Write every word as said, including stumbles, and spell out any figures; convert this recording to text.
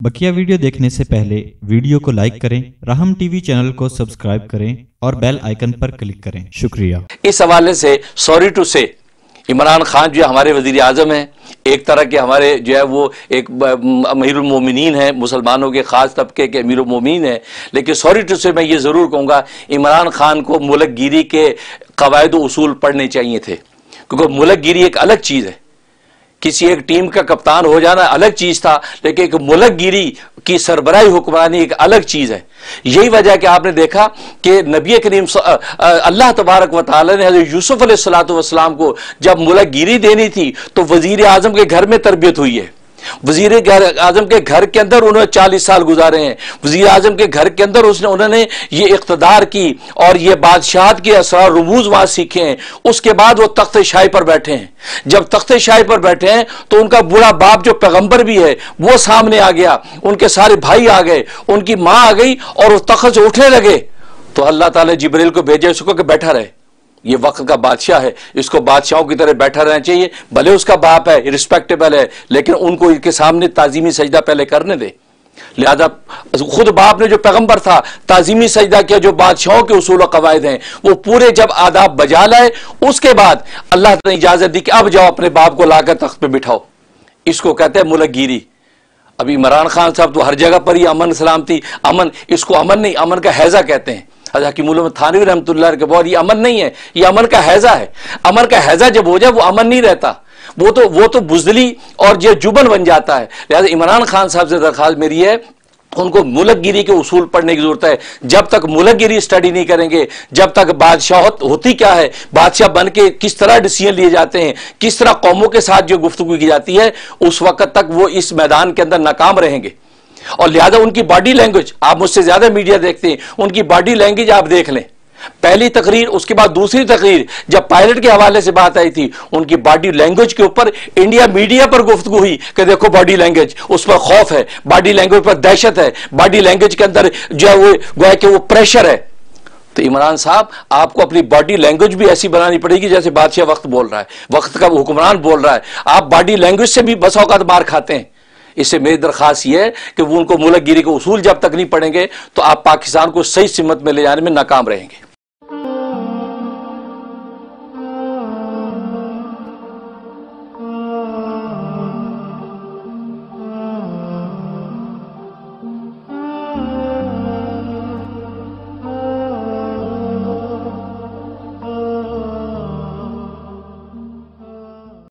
बकिया video देखने से पहले वीडियो को लाइक करें, राहम टीवी चैनल को सब्सक्राइब करें और बेल आइकन पर क्लिक करें। शुक्रिया। इस हवाले से सॉरी टू से इमरान खान जो हमारे वजीर आजम हैं, एक तरह के हमारे जो है वो एक अमीरुल मोमिनीन है, मुसलमानों के ख़ास तबके के अमीरुल मोमिनीन है, लेकिन सॉरी टू से मैं ये ज़रूर कहूँगा इमरान खान को मुल्क गिरी के क़वायद व उसूल पढ़ने चाहिए थे, क्योंकि मुल्क गिरी एक अलग चीज़ है। किसी एक टीम का कप्तान हो जाना अलग चीज था, लेकिन एक मुल्क गिरी की सरबराही हुक्मरानी एक अलग चीज है। यही वजह कि आपने देखा कि नबी करीम अल्लाह तबारक व तआला ने हज़रत यूसुफ अलैहिस्सलातु वस्सलाम को जब मुल्क गिरी देनी थी तो वजीर आजम के घर में तरबियत हुई है। वजीर आजम के घर के अंदर उन्होंने चालीस साल गुजारे हैं। वजीर आजम के घर के अंदर उसने उन्होंने ये इख्तदार की और ये बादशाहत के असरार रुमूज वहां सीखे हैं। उसके बाद वो तख्त शाही पर बैठे हैं। जब तख्त शाही पर बैठे हैं तो उनका बूढ़ा बाप जो पैगंबर भी है वो सामने आ गया, उनके सारे भाई आ गए, उनकी मां आ गई और वो तख्त से उठने लगे तो अल्लाह ताला जिब्रील को भेजे, उसको कि बैठा रहे, ये वक्त का बादशाह है, इसको बादशाहों की तरह बैठा रहना चाहिए। भले उसका बाप है, रिस्पेक्टेबल है, लेकिन उनको इनके सामने ताजीमी सजदा पहले करने दे। लिहाजा खुद बाप ने जो पैगंबर था ताजीमी सजदा किया, जो बादशाहों के उसूल व कवायद हैं वो पूरे जब आदाब बजा लाए, उसके बाद अल्लाह ने इजाजत दी कि अब जाओ अपने बाप को लाकर तख्त पे बिठाओ। इसको कहते हैं मुल्क गिरी। अभी इमरान खान साहब तो हर जगह पर ही अमन सलामती, अमन, इसको अमन नहीं, अमन का हैजा कहते हैं। हकीमुल थानवी रहमतुल्लाह के बाद ये अमन नहीं है, ये अमन का हैजा है। अमन का हैजा जब हो जाए वो अमन नहीं रहता, वो तो वो तो बुजदली और ये जुबन बन जाता है। लिहाजा इमरान खान साहब से दरख्वास्त मेरी है, उनको मुल्क गिरी के उसूल पढ़ने की जरूरत है। जब तक मुल्क गिरी स्टडी नहीं करेंगे, जब तक बादशाह होती क्या है, बादशाह बन के किस तरह डिसीजन लिए जाते हैं, किस तरह कौमों के साथ जो गुफ्तगू की जाती है, उस वक्त तक वो इस मैदान के अंदर नाकाम रहेंगे। और लिहाजा उनकी बॉडी लैंग्वेज, आप मुझसे ज्यादा मीडिया देखते हैं, उनकी बॉडी लैंग्वेज आप देख लें। पहली तकरीर, उसके बाद दूसरी तकरीर, जब पायलट के हवाले से बात आई थी, उनकी बॉडी लैंग्वेज के ऊपर इंडिया मीडिया पर गुफ्तगू हुई कि देखो बॉडी लैंग्वेज, उस पर खौफ है, बॉडी लैंग्वेज पर दहशत है, बॉडी लैंग्वेज के अंदर जो है वो गोया कि वो प्रेशर है। तो इमरान साहब आपको अपनी बॉडी लैंग्वेज भी ऐसी बनानी पड़ेगी जैसे बादशाह वक्त बोल रहा है, वक्त का हुक्मरान बोल रहा है। आप बॉडी लैंग्वेज से भी बस औकात मार खाते हैं। इससे मेरी दरख्वास्त ये है कि वो उनको मुल्क गिरी के उसूल जब तक नहीं पढ़ेंगे तो आप पाकिस्तान को सही सिमत में ले जाने में नाकाम रहेंगे।